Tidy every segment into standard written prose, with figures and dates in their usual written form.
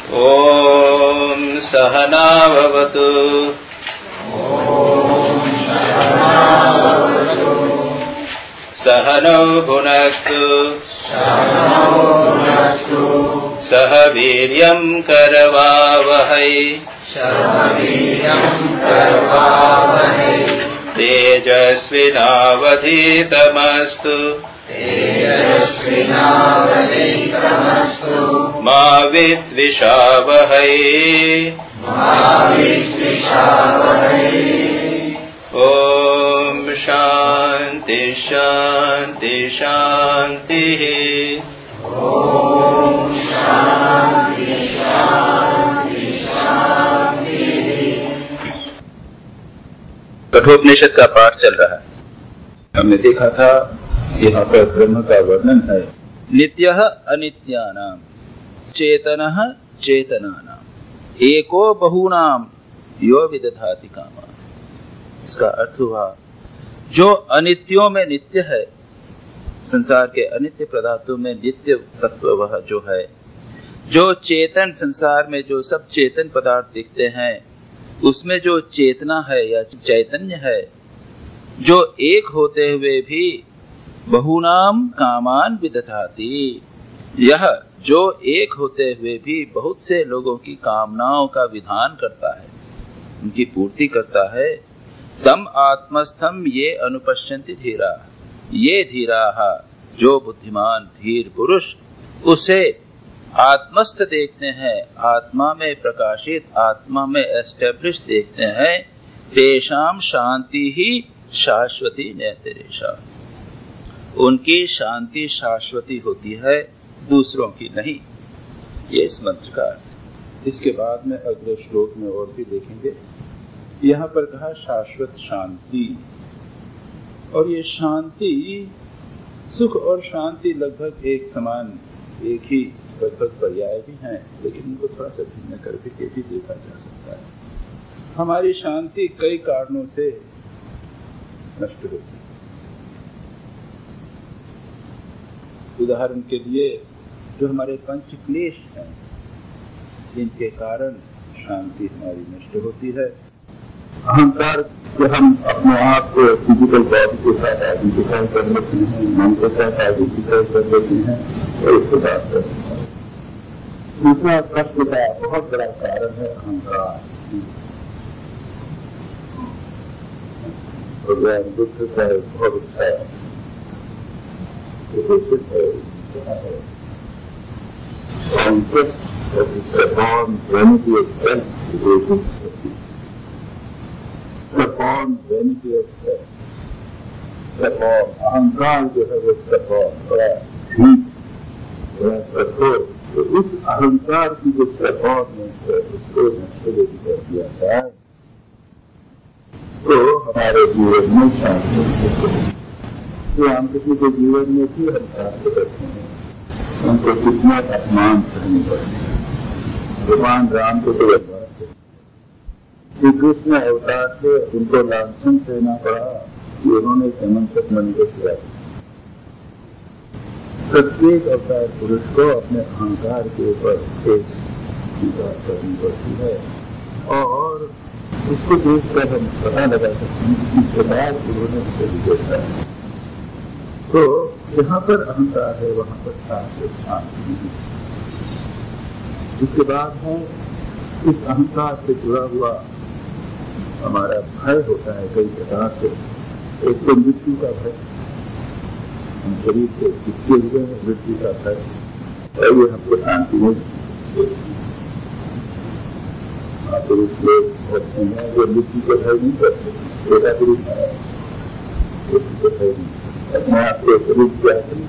ओम सहना भवतु। सहनौ भुनक्तु। सह वीर्यं करवावहै। तेजस्विनावधीतमस्तु। मा विद्विषावहै। ओम शांति शांति शांति। ओम शांति शांति शांति। कठोपनिषद का पाठ चल रहा है। हमने देखा था यहाँ पर ब्रह्म का वर्णन है। नित्यः अनित्यानां चेतनः चेतनानां एको बहूनां यो विदधाति कामा। इसका अर्थ हुआ जो अनित्यों में नित्य है, संसार के अनित्य पदार्थों में नित्य तत्व वह जो है, जो चेतन संसार में जो सब चेतन पदार्थ दिखते हैं उसमें जो चेतना है या चैतन्य है, जो एक होते हुए भी बहुनाम कामान विदधाति, यह जो एक होते हुए भी बहुत से लोगों की कामनाओं का विधान करता है, उनकी पूर्ति करता है। तम आत्मस्थम ये अनुपश्यन्ति धीरा, ये धीराः जो बुद्धिमान धीर पुरुष उसे आत्मस्थ देखते हैं, आत्मा में प्रकाशित, आत्मा में एस्टेब्लिश देखते हैं। तेषाम शांति ही शाश्वती नैतिरेषा, उनकी शांति शाश्वती होती है, दूसरों की नहीं। ये इस मंत्र का अर्थ। इसके बाद में अगले श्लोक में और भी देखेंगे। यहाँ पर कहा शाश्वत शांति, और ये शांति, सुख और शांति लगभग एक समान, एक ही लगभग पर्याय भी हैं, लेकिन इनको थोड़ा सा भिन्न करके भी देखा जा सकता है। हमारी शांति कई कारणों से नष्ट होती है। उदाहरण के लिए जो हमारे पंच क्लेश हैं, जिनके कारण शांति हमारी नष्ट होती है। अहंकार से हम अपने आप को फिजिकल बॉडी के साथ आइडेंटिफाई कर लेते हैं, मन के साथ आइडेंटिफाई कर लेते हैं और उसके बाद करते हैं। दूसरा कष्ट का बहुत बड़ा कारण है अहंकार। भगवान बुद्ध का बहुत अच्छा अहंकार जो है वो बड़ा ठीक, बड़ा कठोर, तो उस अहंकार की जो परफॉर्मेंस है उसको नष्ट कर दिया जाए तो हमारे जीवन में शांति है। राम कृष्ण के जीवन में भी हम प्राप्त करते हैं, उनको कितना अपमान सहने पड़ते हैं। भगवान राम को तो वनवास है, श्री कृष्ण अवतार से उनको लांछन सहना पड़ा कि उन्होंने समंतक मन को किया। प्रत्येक अवतार पुरुष को अपने अहंकार के ऊपर विचार करनी पड़ती है, और उसको देखकर हम पता लगा सकते हैं कि किस प्रकार उन्होंने उसे देखा है। तो जहाँ पर अहंकार है वहाँ पर शांति नहीं। इसके बाद है इस अहंकार से जुड़ा हुआ हमारा भय होता है कई प्रकार से। एक तो मृत्यु का भय, हम शरीर से चिपके हुए हैं, मृत्यु का भय, और ये हमको शांति में पुरुष लोग होते हैं जो मृत्यु का भय नहीं करते। छोटा पुरुष है, मृत्यु का भय नहीं, अपने आप को शरीर त्याग नहीं।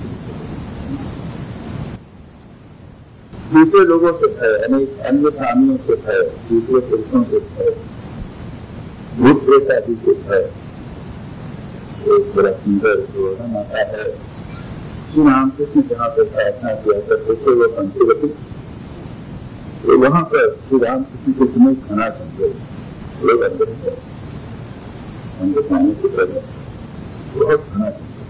दूसरे लोगों से भय, अनेक अन्य प्राणियों से भय, दूसरे पुरुषों से भय, भूत प्रेत आदि से भय। एक बड़ा सुंदर वर्णन आता है श्री रामकृष्ण जहाँ पर साधना किया करते थे वो पंचवटी, तो वहाँ पर श्री रामकृष्ण के समय घना जंगल, लोग अंदर है अंदर पाने से पहले बहुत घना जंगल,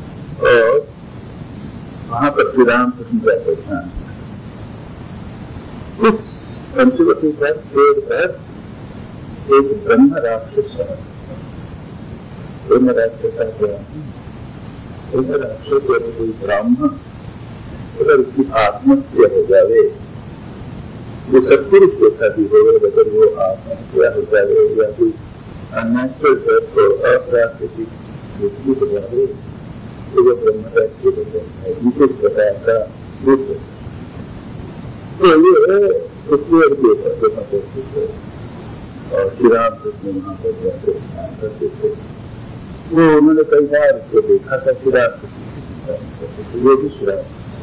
और वहाँ पर श्री रामकृष्ण का ध्यान। उस पंचवटी पर पेड़ पर एक ब्रह्म राक्षस है। ब्रह्म राक्षस क्या? ब्रह्म राक्षस कोई ब्राह्मण अगर उसकी आत्महत्या हो जाए, वो सत्पुरुष जैसा भी हो, अगर वो आत्महत्या हो जाए या कोई अनैचुरल डेथ हो, अप्राकृतिक मृत्यु हो जाए, तो वो ब्रह्म राक्षस हो जाता है। विशेष प्रकार का रूप है। तो ये ईश्वर के ब्रह्म राक्षस है। और श्री राम कृष्ण वहां पर जाकर स्नान करते थे। वो उन्होंने कई बार उसको देखा था। श्री राम कृष्ण वो भी श्री राम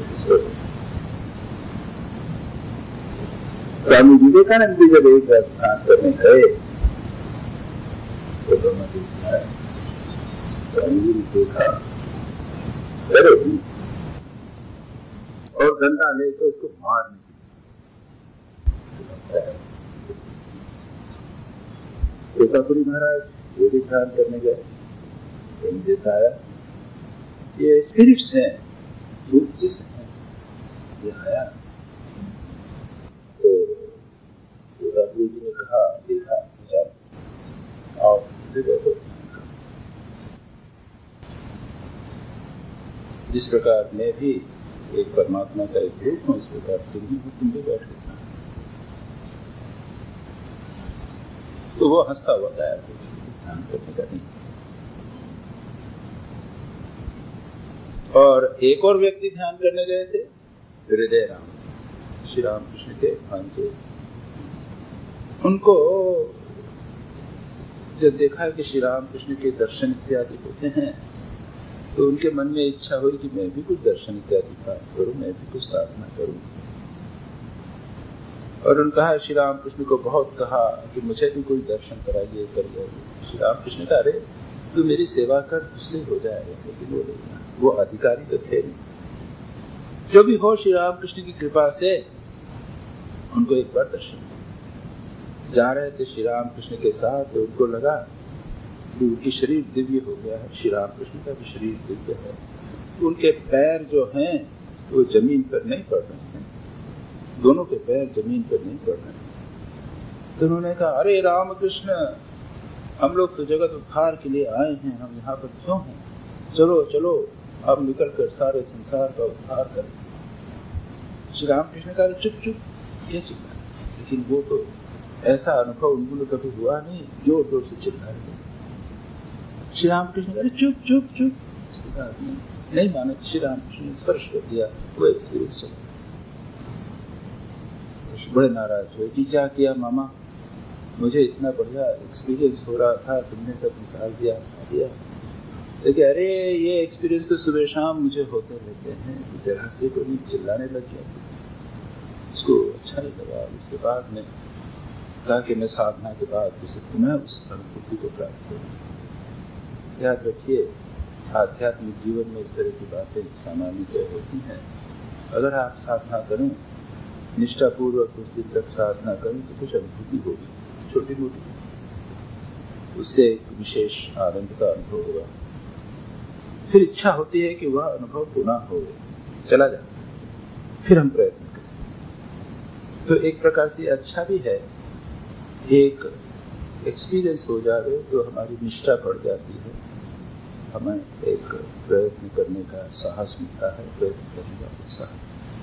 स्वामी विवेकानंद जी जब एक बार स्नान करने गए तो ब्रह्म जी स्वामी जी ने देखा डरे और डंडा लेकर उसको मारने तोतापुरी महाराज वो भी ध्यान करने गए। दिखाया ये स्पिरिट्स हैं, रूप जैसे हैं, ये आया तो तोतापुरी जी ने कहा, देखा विचार और देखो जिस प्रकार मैं भी एक परमात्मा का एक रूप हूं, इस प्रकार तुम भी बैठ के तो वो हंसता हुआ तैयार हो ध्यान करने का नहीं। और एक और व्यक्ति ध्यान करने गए थे, हृदय राम, श्री राम कृष्ण के भांजे। उनको जब देखा कि श्री राम कृष्ण के दर्शन इत्यादि होते हैं तो उनके मन में इच्छा हुई कि मैं भी कुछ दर्शन इत्यादि प्राप्त करूं, मैं भी कुछ साधना करूं। और उन्होंने कहा, श्री राम कृष्ण को बहुत कहा कि मुझे भी कोई दर्शन कराइए, करिए। श्री राम कृष्ण कहा, अरे तू मेरी सेवा कर, तुझसे हो जाएगा। लेकिन वो अधिकारी तो थे नहीं। जो भी हो, श्री राम कृष्ण की कृपा से उनको एक बार दर्शन जा रहे थे श्री राम कृष्ण के साथ, तो उनको लगा कि उनकी शरीर दिव्य हो गया है। श्री राम कृष्ण का भी शरीर दिव्य है। उनके पैर जो हैं वो जमीन पर नहीं पड़ रहे हैं, दोनों के पैर जमीन पर नहीं पड़ रहे हैं। तो उन्होंने कहा, अरे राम कृष्ण, हम लोग तो जगत उद्धार के लिए आए हैं, हम यहाँ पर क्यों हैं? चलो चलो, अब निकल कर सारे संसार का उद्धार करें। श्री राम कृष्ण कहा, चुप चुप, क्या चिल्ला? लेकिन वो तो ऐसा अनुभव उनको कभी हुआ नहीं, जोर जोर से चिल्ला रहे। श्री राम कृष्ण कहा, चुप चुप चुप। नहीं माने। श्री राम कृष्ण ने स्पर्श कर दिया, वो एक्सपीरियंस चला। बड़े नाराज हुए कि क्या किया मामा, मुझे इतना बढ़िया एक्सपीरियंस हो रहा था, तुमने सब निकाल दिया। लेकिन अरे ये एक्सपीरियंस तो सुबह शाम मुझे होते रहते हैं। जरा से को नहीं चिल्लाने लग गया, उसको अच्छा नहीं लगा। उसके बाद में कहा कि मैं साधना के बाद उसे पुनः उस अनुभूति को प्राप्त करूं। याद रखिए, आध्यात्मिक जीवन में इस तरह की बातें सामान्यतः होती हैं। अगर आप साधना करें, निष्ठापूर्वक कुछ दिन तक साधना करें तो कुछ अनुभूति होगी, छोटी मोटी, उससे एक विशेष आनंद का अनुभव होगा। फिर इच्छा होती है कि वह अनुभव पुनः हो, चला जाता है। फिर हम प्रयत्न करें। तो एक प्रकार से अच्छा भी है, एक एक्सपीरियंस हो जाए तो हमारी निष्ठा बढ़ जाती है, हमें एक प्रयत्न करने का साहस मिलता है, प्रयत्न करने का उत्साह।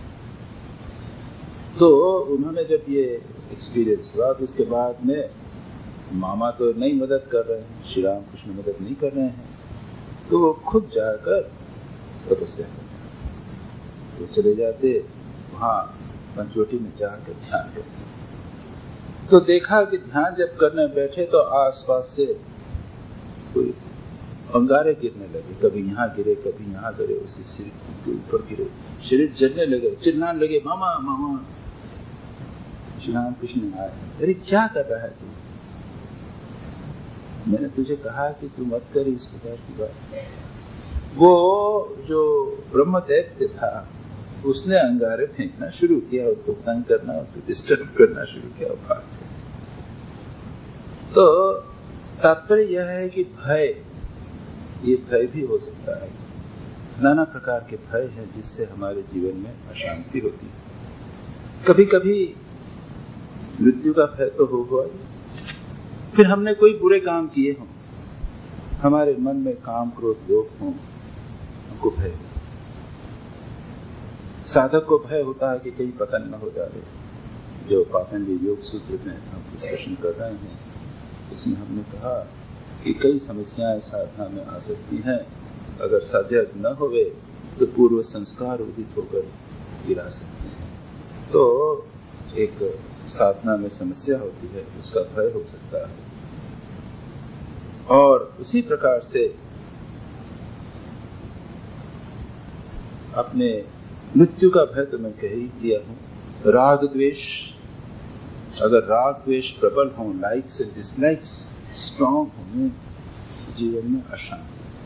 तो उन्होंने जब ये एक्सपीरियंस हुआ तो उसके बाद में मामा तो नहीं मदद कर रहे हैं, श्री राम कृष्ण मदद नहीं कर रहे हैं, तो वो खुद जाकर तपस्या करते, तो चले जाते वहां पंचवटी में जाकर ध्यान करते। तो देखा कि ध्यान जब करने बैठे तो आसपास से कोई अंगारे गिरने लगे, कभी यहाँ गिरे कभी यहाँ गिरे, उसके सिर के ऊपर गिरे, शरीर जलने लगे, चिल्लाने लगे, मामा मामा। श्री राम कृष्ण आए, अरे क्या कर रहा है तू? मैंने तुझे कहा कि तू मत कर इस प्रकार की बात। वो जो ब्रह्म दैत्य था उसने अंगारे फेंकना शुरू किया, उसको तंग करना, उसको डिस्टर्ब करना शुरू किया। भाग तो तात्पर्य यह है कि भय, ये भय भी हो सकता है। नाना प्रकार के भय हैं जिससे हमारे जीवन में अशांति होती है। कभी कभी मृत्यु का भय तो हुआ। फिर हमने कोई बुरे काम किए हों, हमारे मन में काम क्रोध लोभ हों, हमको भय। साधक को भय होता है कि कहीं पतन न हो जाए। जो पातंजलि योग सूत्र में हम डिस्कशन कर रहे हैं, उसमें हमने कहा कि कई समस्याएं साधना में आ सकती हैं। अगर साध्य न होवे तो पूर्व संस्कार उदित होकर गिरा सकते हैं। तो एक साधना में समस्या होती है, उसका भय हो सकता है। और उसी प्रकार से अपने मृत्यु का भय तो मैं कह ही दिया हूं। राग द्वेष, अगर राग द्वेष प्रबल हों, लाइक्स एंड डिसलाइक्स स्ट्रांग हों, जीवन में अशांति।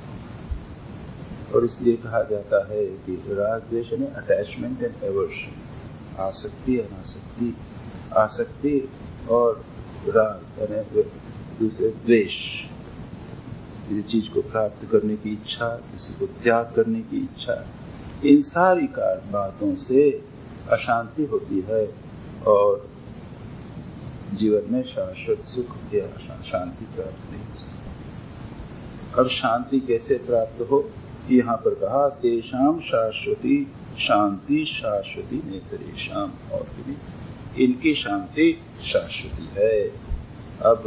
और इसलिए कहा जाता है कि राग द्वेष यानी अटैचमेंट एंड एवर्शन, आसक्ति अनासक्ति, आसक्ति और राग यानी दूसरे द्वेष, किसी चीज को प्राप्त करने की इच्छा, किसी को त्याग करने की इच्छा, इन सारी बातों से अशांति होती है और जीवन में शाश्वत सुख या शांति प्राप्त नहीं हो सकती। अब शांति कैसे प्राप्त हो, यहाँ पर कहा तेषाम शाश्वती शांति शाश्वती नेतरेषाम, और इनकी शांति शाश्वती है। अब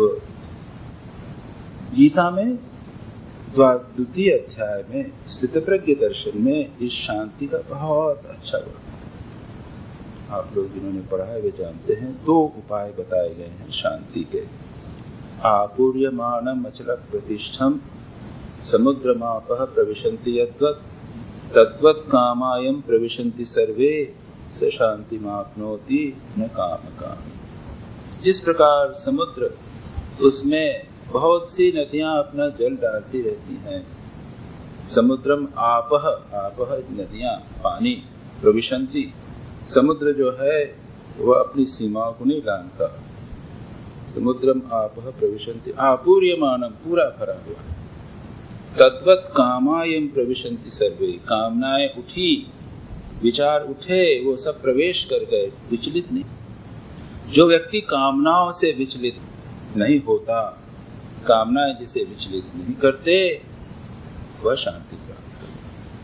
गीता में द्वितीय अध्याय में स्थितप्रज्ञ दर्शन में इस शांति का बहुत अच्छा वर्णन, आप लोग जिन्होंने पढ़ा है वे जानते हैं। 2 उपाय बताए गए हैं शांति के। आपूर्यमाणम अचल प्रतिष्ठम समुद्रमापः प्रविशन्ति यद्वत् तद्वत् कामायम प्रविशन्ति सर्वे स शांतिमाप्नोति न कामकामी। जिस प्रकार समुद्र, उसमें बहुत सी नदियां अपना जल डालती रहती हैं। समुद्रम आपह, आपह नदियां, पानी, प्रविशन्ति, समुद्र जो है वह अपनी सीमाओं को नहीं जानता। समुद्रम आपह प्रविशन्ति, आपूर्यमानम, पूरा भरा हुआ। तद्वत् कामायम प्रविशन्ति सर्वे, कामनाएं उठी, विचार उठे, वो सब प्रवेश कर गए, विचलित नहीं। जो व्यक्ति कामनाओं से विचलित नहीं होता, कामनाएं जिसे विचलित नहीं करते, वह शांति प्राप्त करता।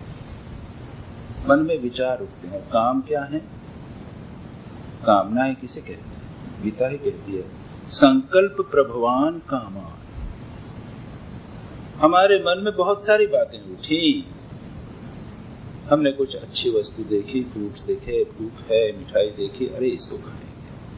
मन में विचार उठते हैं, काम क्या है? कामनाएं किसे कहते हैं? गीता ही कहती है संकल्प प्रभवान कामान। हमारे मन में बहुत सारी बातें उठी, हमने कुछ अच्छी वस्तु देखी, फ्रूट्स देखे, भूख है, मिठाई देखी, अरे इसको खाएंगे,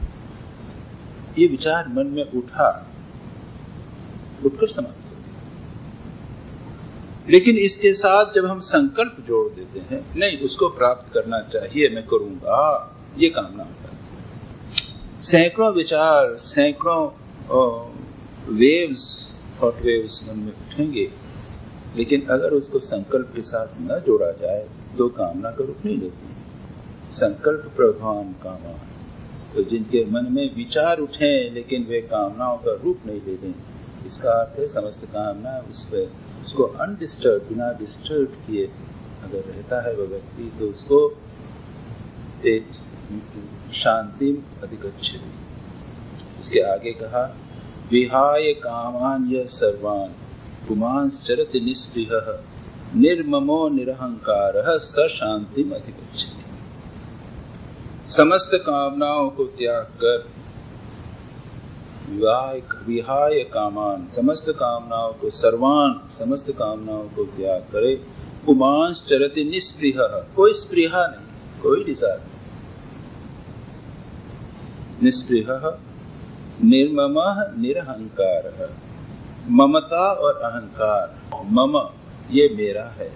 ये विचार मन में उठा, उठकर समाप्त हो गया। लेकिन इसके साथ जब हम संकल्प जोड़ देते हैं, नहीं उसको प्राप्त करना चाहिए, मैं करूंगा, ये कामना होता है। सैकड़ों विचार, सैकड़ों वेव्स, हॉट वेव्स मन में उठेंगे, लेकिन अगर उसको संकल्प के साथ न जोड़ा जाए तो कामना का रूप नहीं लेती। संकल्प प्रधान कामान, तो जिनके मन में विचार उठे लेकिन वे कामनाओं का रूप नहीं ले लें, इसका अर्थ है समस्त कामना उसको अनडिस्टर्ब, बिना डिस्टर्ब किए अगर रहता है वह व्यक्ति, तो उसको एक शांति अधिगच्छति। उसके आगे कहा विहाय कामान यः सर्वान् पुमांश्चरति निस्पृहः निर्ममो निरहंकारः स शांतिम अधिगच्छति। समस्त कामनाओं को त्याग कर, विहाय कामान, समस्त कामनाओं को, सर्वान, समस्त कामनाओं को त्याग करे, पुमांश्चरति निस्पृहः, कोई स्पृहा नहीं, कोई डिजायर नहीं, निस्पृहः निर्ममः निरहंकारः, ममता और अहंकार, मम ये मेरा है,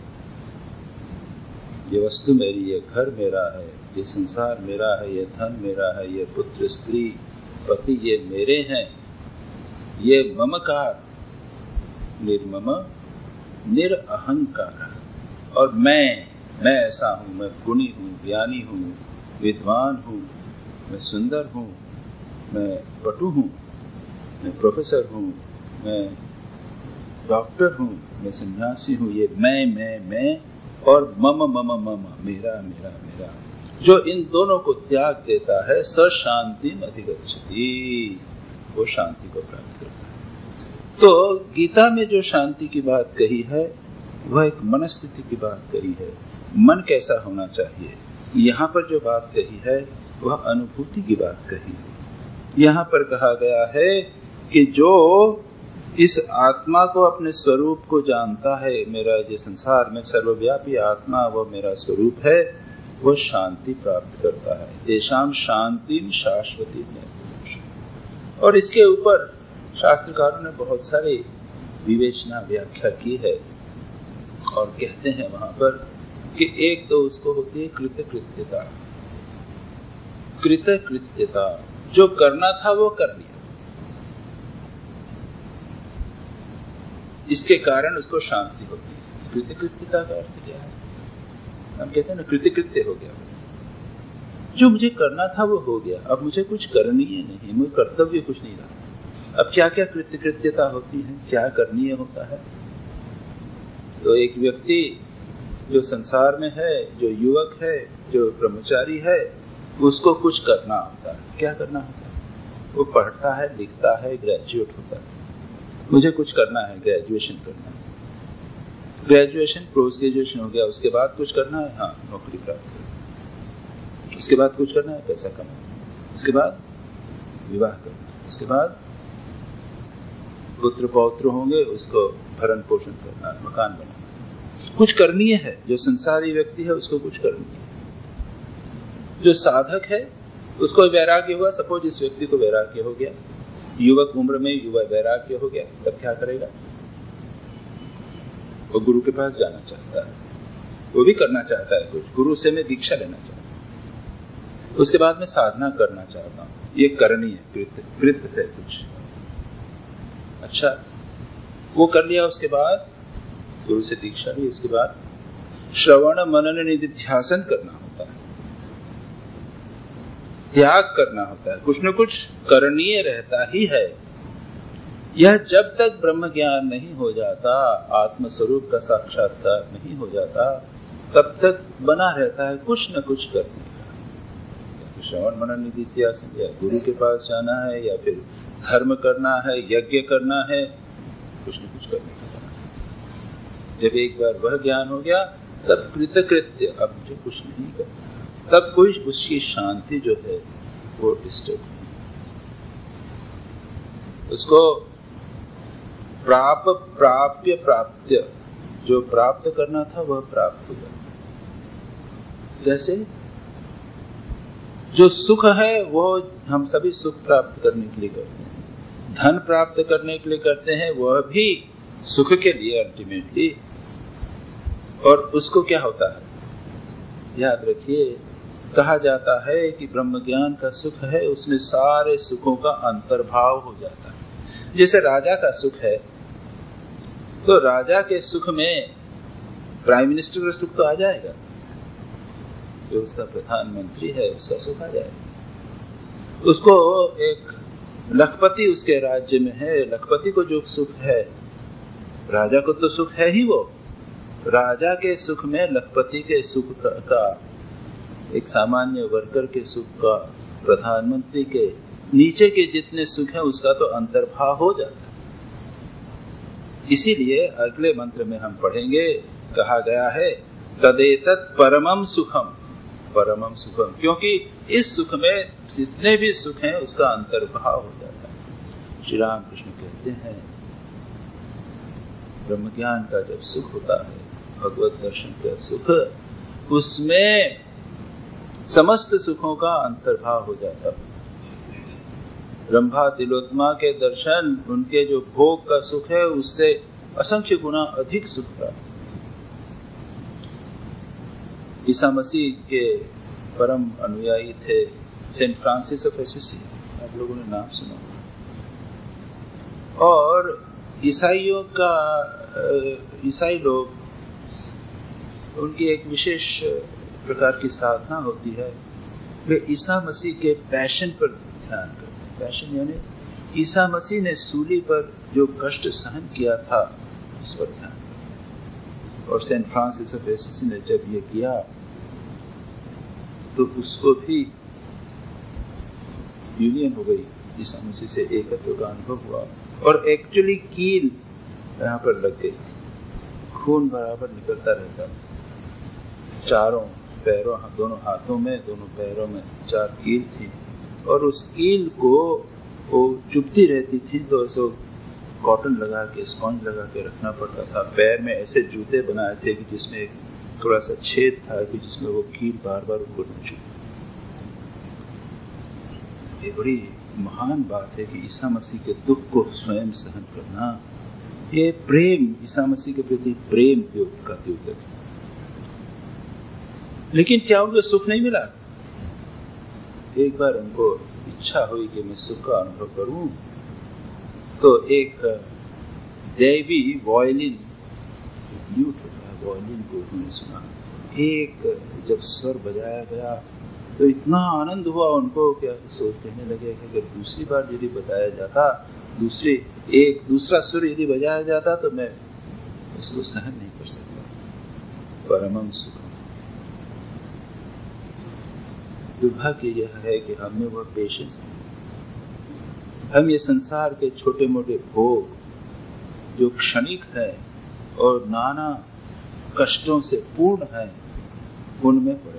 ये वस्तु मेरी, ये घर मेरा है, ये संसार मेरा है, ये धन मेरा है, ये पुत्र स्त्री पति ये मेरे हैं, ये ममकार, निर्मम निरअहंकार, और मैं ऐसा हूं, मैं गुणी हूं, ज्ञानी हूं, विद्वान हूं, मैं सुंदर हूं, मैं पटु हूं, मैं प्रोफेसर हूं, मैं डॉक्टर हूं, मैं सन्यासी हूं, ये मैं और मम मेरा मेरा मेरा, जो इन दोनों को त्याग देता है स शांतिम अधिगच्छति, वो शांति को प्राप्त करता है। तो गीता में जो शांति की बात कही है वह एक मनस्थिति की बात कही है, मन कैसा होना चाहिए। यहाँ पर जो बात कही है वह अनुभूति की बात कही है। यहाँ पर कहा गया है कि जो इस आत्मा को, अपने स्वरूप को जानता है, मेरा ये संसार में सर्वव्यापी आत्मा वो मेरा स्वरूप है, वह शांति प्राप्त करता है। तेषाम शांतिम शाश्वती में। और इसके ऊपर शास्त्रकारों ने बहुत सारी विवेचना व्याख्या की है और कहते हैं वहां पर कि एक तो उसको होती है कृतकृत्यता। कृतकृत्यता, जो करना था वो कर लिया, इसके कारण उसको शांति होती है। कृतकृत्यता का अर्थ क्या है? हम कहते हैं ना कृतकृत्य हो गया, जो मुझे करना था वो हो गया, अब मुझे कुछ करनीय नहीं, मुझे कर्तव्य कुछ नहीं रहा। अब क्या क्या कृतकृत्यता होती है, क्या करनीय होता है? तो एक व्यक्ति जो संसार में है, जो युवक है, जो ब्रह्मचारी है, उसको कुछ करना होता है। क्या करना होता है? वो पढ़ता है, लिखता है, ग्रेजुएट होता है, मुझे कुछ करना है, ग्रेजुएशन करना है। ग्रेजुएशन, पोस्ट ग्रेजुएशन हो गया, उसके बाद कुछ करना है, हाँ नौकरी प्राप्त करना, उसके बाद कुछ करना है, पैसा कमाना, उसके बाद विवाह करना, उसके बाद पुत्र पौत्र होंगे, उसको भरण पोषण करना, मकान बनाना, कुछ करनीय है। जो संसारी व्यक्ति है उसको कुछ करनीय है। जो साधक है उसको वैराग्य हुआ, सपोज इस व्यक्ति को वैराग्य हो गया, युवक उम्र में युवा वैराग्य हो गया, तब क्या करेगा? वो गुरु के पास जाना चाहता है, वो भी करना चाहता है कुछ, गुरु से मैं दीक्षा लेना चाहता हूं, उसके बाद मैं साधना करना चाहता हूं, ये करनी है, कृत है कुछ। अच्छा, वो कर लिया, उसके बाद गुरु से दीक्षा ली, उसके बाद श्रवण मनन निधिध्यासन करना होता है, त्याग करना होता है, कुछ न कुछ करणीय रहता ही है। यह जब तक ब्रह्म ज्ञान नहीं हो जाता, आत्म स्वरूप का साक्षात्कार नहीं हो जाता, तब तक बना रहता है कुछ न कुछ करने का। श्रवण मनन निधिध्यासन, या गुरु के पास जाना है, या फिर धर्म करना है, यज्ञ करना है, कुछ न कुछ करने का। जब एक बार वह ज्ञान हो गया, तब कृतकृत्य, अब मुझे कुछ नहीं करना, तब कोई उसकी शांति जो है वो डिस्टर्ब, उसको प्राप्य, जो प्राप्त करना था वह प्राप्त हो जाता। जैसे जो सुख है वो हम सभी सुख प्राप्त करने के लिए करते हैं, धन प्राप्त करने के लिए करते हैं, वह भी सुख के लिए अल्टीमेटली। और उसको क्या होता है, याद रखिए, कहा जाता है कि ब्रह्म ज्ञान का सुख है, उसमें सारे सुखों का अंतर्भाव हो जाता है। जैसे राजा का सुख है, तो राजा के सुख में प्राइम मिनिस्टर का सुख तो आ जाएगा, जो उसका प्रधानमंत्री है उसका सुख आ जाएगा। उसको एक लखपति उसके राज्य में है, लखपति को जो सुख है, राजा को तो सुख है ही, वो राजा के सुख में लखपति के सुख का, एक सामान्य वर्कर के सुख का, प्रधानमंत्री के नीचे के जितने सुख हैं उसका तो अंतर्भाव हो जाता है। इसीलिए अगले मंत्र में हम पढ़ेंगे, कहा गया है तदेतत् परमम सुखम, परमम सुखम, क्योंकि इस सुख में जितने भी सुख हैं उसका अंतर्भाव हो जाता है। श्री राम कृष्ण कहते हैं ब्रह्म ज्ञान का जब सुख होता है, भगवत दर्शन का सुख, उसमें समस्त सुखों का अंतर्भाव हो जाता है। रंभा तिलोत्मा के दर्शन, उनके जो भोग का सुख है उससे असंख्य गुना अधिक सुख था। ईसा मसीह के परम अनुयायी थे सेंट फ्रांसिस ऑफ एसिसी, आप लोगों ने नाम सुना। और ईसाइयों का, ईसाई लोग, उनकी एक विशेष प्रकार की साधना होती है, वे ईसा मसीह के पैशन पर ध्यान करते हैं। पैशन यानी ईसा मसीह ने सूली पर जो कष्ट सहन किया था उस पर ध्यान करते। और सेंट फ्रांसिस ऑफ एसिसी ने जब ये किया तो उसको भी यूनियन हो गई, ईसा मसीह से एकत्व का अनुभव हुआ और एक्चुअली कील यहाँ पर लग गई थी, खून बराबर निकलता रहता, चारों पैरों, दोनों हाथों में, दोनों पैरों में 4 कील थी और उस कील को वो चुभती रहती थी, तो ऐसे कॉटन लगा के, स्पंज लगा के रखना पड़ता था। पैर में ऐसे जूते बनाए थे कि जिसमें थोड़ा सा छेद था कि जिसमें वो कील बार बार उनको चुभ। ये बड़ी महान बात है कि ईसा मसीह के दुख को स्वयं सहन करना, ये प्रेम, ईसा मसीह के प्रति प्रेम का द्योतक है। लेकिन क्या उनको सुख नहीं मिला? एक बार उनको इच्छा हुई कि मैं सुख का अनुभव करूं, तो एक दैवी वायलिन, ल्यूट होता है, वायलिन को उन्होंने सुना। एक जब स्वर बजाया गया तो इतना आनंद हुआ उनको, क्या सोचने लगे कि अगर दूसरी बार यदि बताया जाता, दूसरा सुर यदि बजाया जाता तो मैं उसको सहन नहीं कर सकता। परमम सुखम। दुर्भाग्य यह है कि हमें वह पेशेंस नहीं। हम ये संसार के छोटे मोटे भोग जो क्षणिक है और नाना कष्टों से पूर्ण है, उनमें पड़े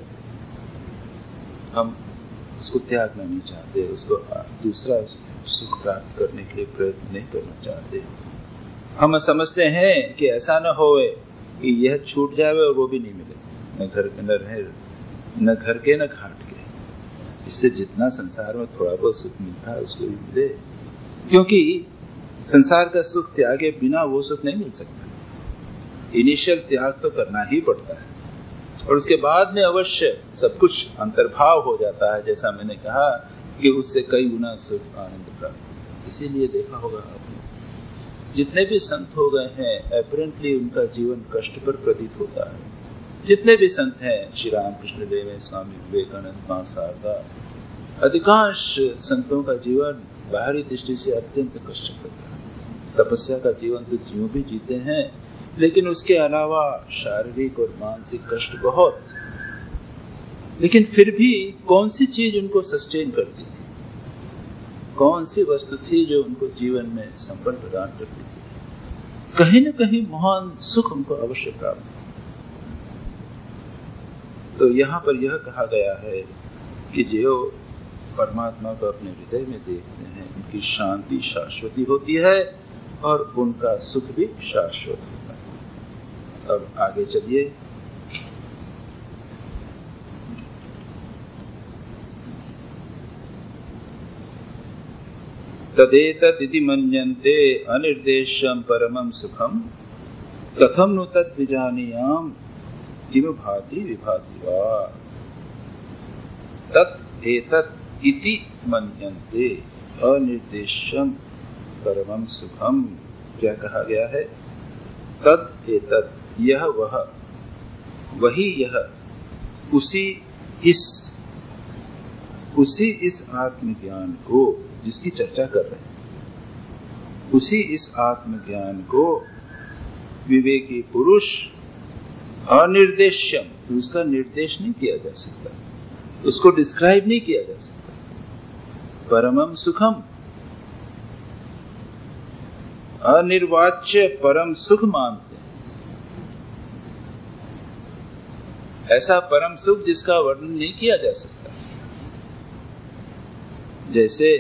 हम उसको त्यागना नहीं चाहते, उसको दूसरा सुख प्राप्त करने के लिए प्रयत्न नहीं करना चाहते। हम समझते हैं कि ऐसा न हो कि यह छूट जाए और वो भी नहीं मिले, न घर के न घर के न घाट के। इससे जितना संसार में थोड़ा बहुत सुख मिलता है उसको भी मिले, क्योंकि संसार का सुख त्यागे बिना वो सुख नहीं मिल सकता। इनिशियल त्याग तो करना ही पड़ता है और उसके बाद में अवश्य सब कुछ अंतर्भाव हो जाता है, जैसा मैंने कहा कि उससे कई गुना सुख आनंद प्राप्त। इसीलिए देखा होगा आपने, जितने भी संत हो गए हैं एपरेंटली उनका जीवन कष्ट पर प्रतीत होता है। जितने भी संत हैं, श्री रामकृष्ण देव, स्वामी विवेकानंद, मां शारदा, अधिकांश संतों का जीवन बाहरी दृष्टि से अत्यंत कष्टप्रद है। तपस्या का जीवन तो ज्यों भी जीते हैं, लेकिन उसके अलावा शारीरिक और मानसिक कष्ट बहुत। लेकिन फिर भी कौन सी चीज उनको सस्टेन करती थी? कौन सी वस्तु थी जो उनको जीवन में संपन्न प्रदान करती थी? कहीं न कहीं महान सुख उनको अवश्य प्राप्त। तो यहाँ पर यह कहा गया है कि जो परमात्मा को अपने हृदय में देखते हैं, उनकी शांति शाश्वती होती है और उनका सुख भी शाश्वत होता है। अब आगे चलिए। तदेतदिति मन्यन्ते अनिर्देश्यं परमं सुखं कथं नु तद् विजानीयाम किम भाति विभाति वा। तत् एतत् इति मन्यन्ते अनिर्देश्यं परमं सुखम। क्या कहा गया है? तद एतत्, यह वह, वही यह, उसी इस आत्मज्ञान को जिसकी चर्चा कर रहे हैं, उसी इस आत्मज्ञान को विवेकी पुरुष अनिर्देश्यम, उसका निर्देश नहीं किया जा सकता, उसको डिस्क्राइब नहीं किया जा सकता। परमम सुखम, अनिर्वाच्य परम सुख मानते हैं। ऐसा परम सुख जिसका वर्णन नहीं किया जा सकता। जैसे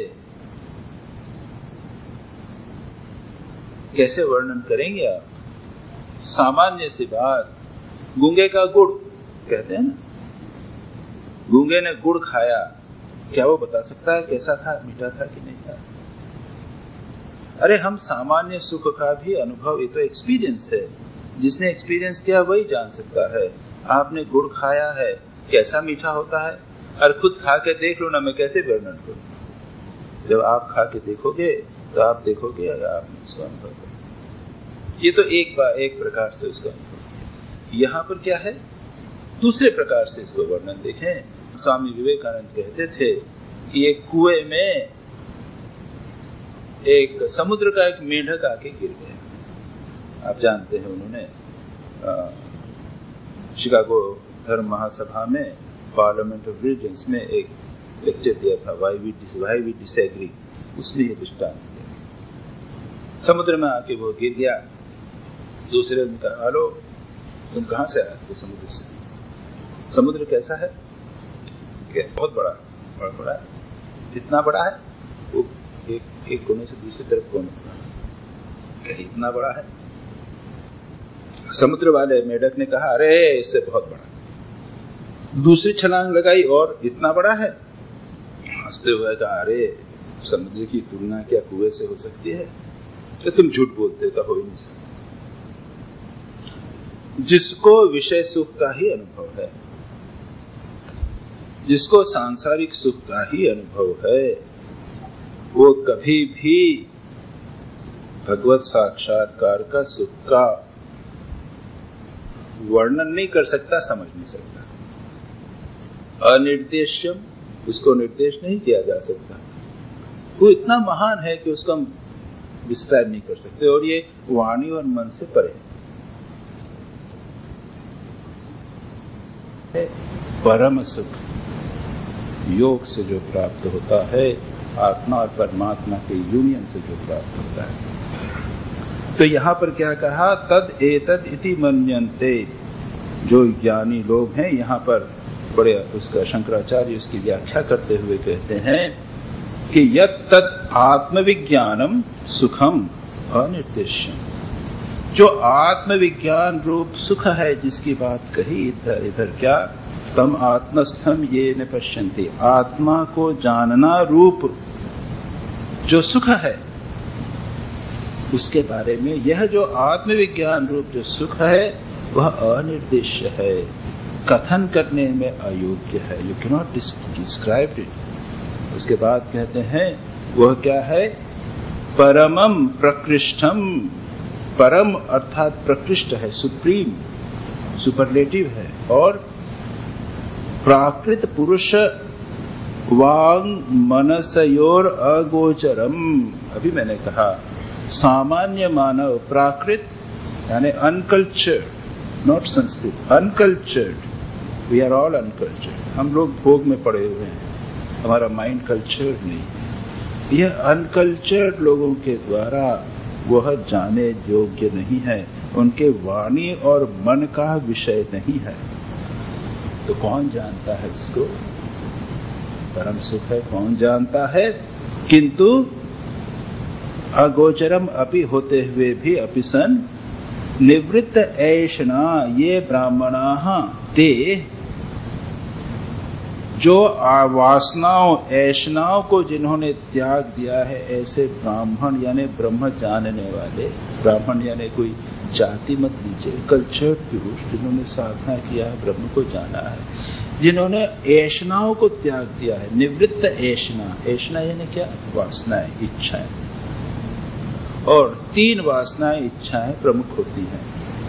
कैसे वर्णन करेंगे आप? सामान्य सी बात, गूंगे का गुड़ कहते हैं ना, गूंगे ने गुड़ खाया, क्या वो बता सकता है कैसा था, मीठा था कि नहीं था? अरे हम सामान्य सुख का भी अनुभव, ये तो एक्सपीरियंस है, जिसने एक्सपीरियंस किया वही जान सकता है। आपने गुड़ खाया है, कैसा मीठा होता है, और खुद खा के देख लो ना, मैं कैसे वर्णन करूं। जब आप खा के देखोगे तो आप देखोगे अगर आपने उसका अनुभव किया। ये तो एक प्रकार से उसका अनुभव। यहाँ पर क्या है, दूसरे प्रकार से इसको वर्णन देखें। स्वामी विवेकानंद कहते थे कि एक कुएं में एक समुद्र का एक मेंढक आके गिर गया। आप जानते हैं, उन्होंने शिकागो धर्म महासभा में पार्लियामेंट ऑफ रिलीजन्स में एक लेक्चर दिया था, वाई वी डिसएग्री, उसने ये दृष्टांत दिया। समुद्र में आके वो गिर गया, दूसरे ने कहा हेलो तुम कहां से आए? तो समुद्र से। समुद्र कैसा है? बहुत बड़ा है। इतना बड़ा है वो एक कोने से दूसरी तरफ कोने, इतना बड़ा है। समुद्र वाले मेढक ने कहा अरे इससे बहुत बड़ा। दूसरी छलांग लगाई और इतना बड़ा है। हंसते हुए कहा अरे समुद्र की तुलना क्या कुएं से हो सकती है? तो तुम झूठ बोलते हो, हो ही नहीं सकता। जिसको विषय सुख का ही अनुभव है, जिसको सांसारिक सुख का ही अनुभव है, वो कभी भी भगवत साक्षात्कार का सुख का वर्णन नहीं कर सकता, समझ नहीं सकता। अनिर्देश्यम, उसको निर्देश नहीं किया जा सकता। वो इतना महान है कि उसको हम डिस्क्राइब नहीं कर सकते, और ये वाणी और मन से परे। परम सुख योग से जो प्राप्त होता है, आत्मा और परमात्मा के यूनियन से जो प्राप्त होता है। तो यहां पर क्या कहा? तद एतद इति मन्यन्ते। जो ज्ञानी लोग हैं, यहां पर बड़े उसका शंकराचार्य उसकी व्याख्या करते हुए कहते हैं कि यत् तत् आत्मविज्ञानम सुखम अनिर्देश्यम। जो आत्मविज्ञान रूप सुख है जिसकी बात कही इधर क्या? तम आत्मस्थम ये न पश्यन्ति। आत्मा को जानना रूप जो सुख है उसके बारे में यह जो आत्मविज्ञान रूप जो सुख है वह अनिर्देश्य है, कथन करने में अयोग्य है। You can not describe it. उसके बाद कहते हैं वह क्या है? परमम प्रकृष्टम। परम अर्थात प्रकृष्ट है, सुप्रीम, सुपरलेटिव है। और प्राकृत पुरुष वांग मनसयोर अगोचरम। अभी मैंने कहा सामान्य मानव, प्राकृत यानी अनकल्चर्ड, नॉट संस्कृत, uncultured. We are all uncultured. हम लोग भोग में पड़े हुए हैं, हमारा माइंड कल्चर्ड नहीं। यह अनकल्चर्ड लोगों के द्वारा वह जाने योग्य नहीं है, उनके वाणी और मन का विषय नहीं है। तो कौन जानता है इसको? परम सुख है, कौन जानता है? किंतु अगोचरम अपि होते हुए भी अपिसन निवृत्त ऐषणा ये ब्राह्मणाः ते। जो वासनाओं ऐषणाओं को जिन्होंने त्याग दिया है, ऐसे ब्राह्मण यानी ब्रह्म जानने वाले। ब्राह्मण यानी कोई जाति मत लीजिए, कल्चर्ड पुरुष जिन्होंने साधना किया है, ब्रह्म को जाना है, जिन्होंने ऐषणाओं को त्याग दिया है। निवृत्त ऐषणा, ऐषणा यानी क्या? वासनाएं, इच्छाएं। और 3 वासनाएं, इच्छाएं प्रमुख होती हैं।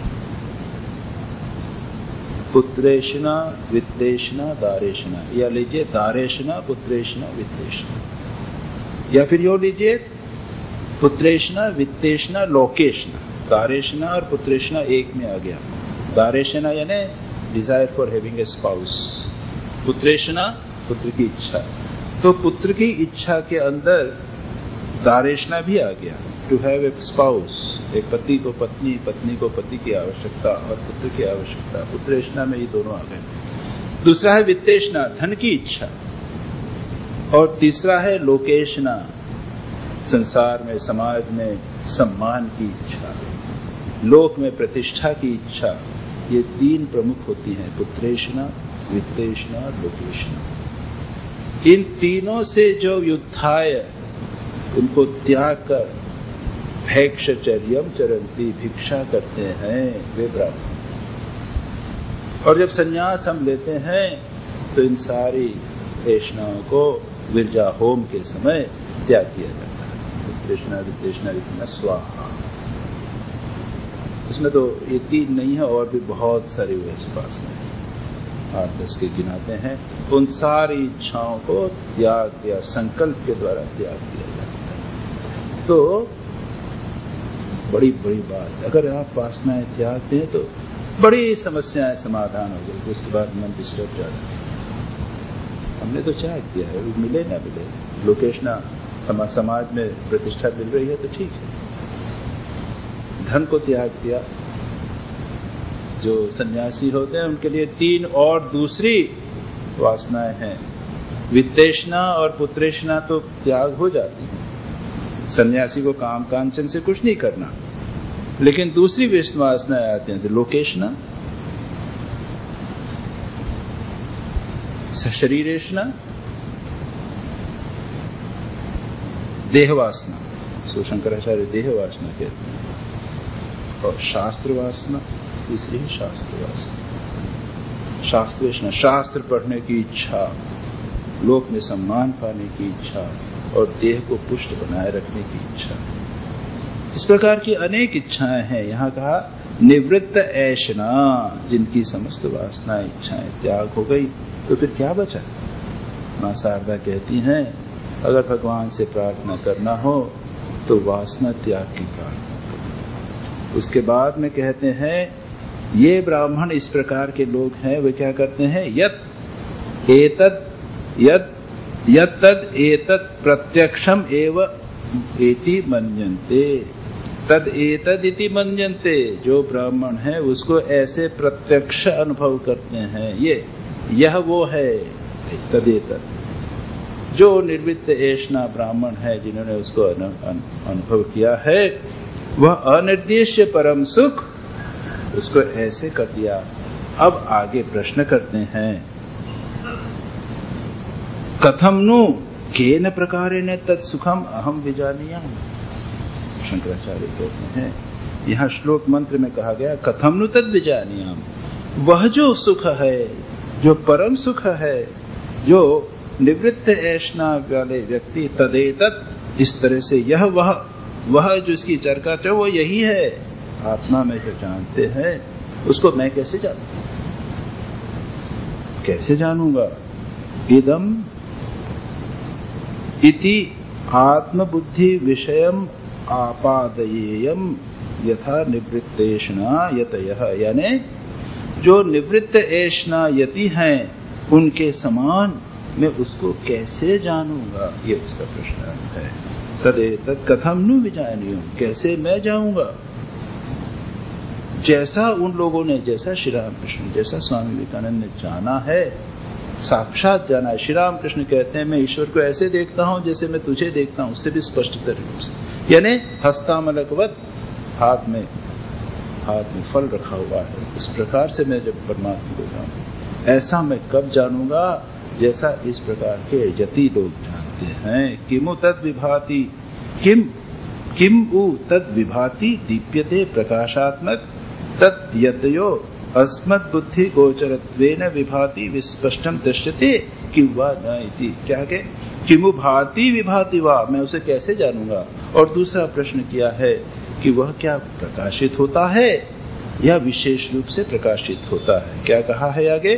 पुत्रेषणा, वित्तेषणा, दारेषणा। या लीजिए दारेषणा, पुत्रेषणा, वित्तेषणा। या फिर यो लीजिए पुत्रेषणा, वित्तेषणा, लोकेषणा। दारेषणा और पुत्रेषणा एक में आ गया। दारेषणा यानी desire for having a spouse. पुत्रेषणा, पुत्र की इच्छा। तो पुत्र की इच्छा के अंदर दारेषणा भी आ गया, टू हैव ए स्पाउस। एक पति को पत्नी, पत्नी को पति की आवश्यकता और पुत्र की आवश्यकता। पुत्रेषणा में ये दोनों आ गए। दूसरा है वित्तेषणा, धन की इच्छा। और तीसरा है लोकेषणा, संसार में, समाज में सम्मान की इच्छा, लोक में प्रतिष्ठा की इच्छा। ये 3 प्रमुख होती हैं, पुत्रेषणा, वित्तेषणा और लोकेषणा। इन तीनों से जो युद्धाय उनको त्याग कर भैक्षचर्यम चरंती, भिक्षा करते हैं, वे ब्राह्मण। और जब संन्यास हम लेते हैं तो इन सारी ऐषणाओं को विरजा होम के समय त्याग किया जाता है। पुत्रेषणा, वित्तेषणा, वित्तेषणा, स्वाहा। इसमें तो ये 3 नहीं है, और भी बहुत सारी वासनाएं 8-10 के गिनाते हैं। उन सारी इच्छाओं को त्याग दिया, संकल्प के द्वारा त्याग दिया जाता है। तो बड़ी बड़ी बात, अगर आप वासनाएं त्याग दें तो बड़ी समस्याएं समाधान हो जाएगी। उसके बाद मन डिस्टर्ब जाता है। हमने तो त्याग दिया है, वो मिले ना मिले, लोकेशना समाज में प्रतिष्ठा मिल रही है तो ठीक है। धन को त्याग दिया। जो सन्यासी होते हैं उनके लिए 3 और दूसरी वासनाएं हैं। वित्तेषणा और पुत्रेषणा तो त्याग हो जाती है, सन्यासी को काम कांचन से कुछ नहीं करना, लेकिन दूसरी वासनाएं आती हैं, लोकेशना, शरीरेषणा, देहवासना, सो शंकराचार्य देहवासना कहते हैं, और शास्त्र वासना, तीसरी शास्त्र वासना, शास्त्रेषणा, शास्त्र पढ़ने की इच्छा, लोक में सम्मान पाने की इच्छा और देह को पुष्ट बनाए रखने की इच्छा। इस प्रकार की अनेक इच्छाएं हैं। यहां कहा निवृत्त ऐशना, जिनकी समस्त वासनाएं इच्छाएं त्याग हो गई तो फिर क्या बचा। मां शारदा कहती हैं अगर भगवान से प्रार्थना करना हो तो वासना त्याग की प्रार्थना करो। उसके बाद में कहते हैं ये ब्राह्मण इस प्रकार के लोग हैं, वे क्या करते हैं, यत एतत् प्रत्यक्षम एव एति मन्यन्ते, तद एतद इति मन्यन्ते, जो ब्राह्मण है उसको ऐसे प्रत्यक्ष अनुभव करते हैं, यह वो है तदेतद। जो निर्वित्त ऐष्णा ब्राह्मण है जिन्होंने उसको अनुभव किया है, वह अनिर्देश्य परम सुख उसको ऐसे कर दिया। अब आगे प्रश्न करते हैं, कथम नु केन प्रकारेण तत्सुखम अहम विजानीयाम। शंकराचार्य कहते हैं यहां श्लोक मंत्र में कहा गया कथम नु तद विजानीयाम, वह जो सुख है, जो परम सुख है, जो निवृत्त ऐष्णा वाले व्यक्ति तदेतत्, इस तरह से यह वह जो इसकी चर्चा है वो यही है, आत्मा में जो जानते हैं उसको मैं कैसे जानूं, कैसे जानूंगा। इदम इति आत्मबुद्धि विषयम आपादयेयम यथा निवृत्तेषणा यतयः, यानी जो निवृत्त ऐष्णा यति हैं उनके समान मैं उसको कैसे जानूंगा, ये उसका प्रश्न है। तदेतत् कथम नु विजानीयम्, कैसे मैं जाऊंगा। जैसा उन लोगों ने, जैसा श्री रामकृष्ण, जैसा स्वामी विवेकानंद ने जाना है, साक्षात जाना है। श्री रामकृष्ण कहते हैं मैं ईश्वर को ऐसे देखता हूं जैसे मैं तुझे देखता हूं, उससे भी स्पष्ट तरीके से, यानी हस्तामलकवत हाथ में फल रखा हुआ है, उस प्रकार से मैं जब परमात्मा को जानूं। ऐसा मैं कब जानूंगा, जैसा इस प्रकार के यति लोग जानते हैं। किमु तद विभाति, किम उ तद विभाति दीप्यते प्रकाशात्मक तत् यतयो अस्मत् बुद्धि गोचरत्वेन विभाति विस्पष्टम दृश्यते किंवा न इति। क्या के किमु भाति विभाति वा, मैं उसे कैसे जानूंगा। और दूसरा प्रश्न किया है कि वह क्या प्रकाशित होता है या विशेष रूप से प्रकाशित होता है। क्या कहा है आगे,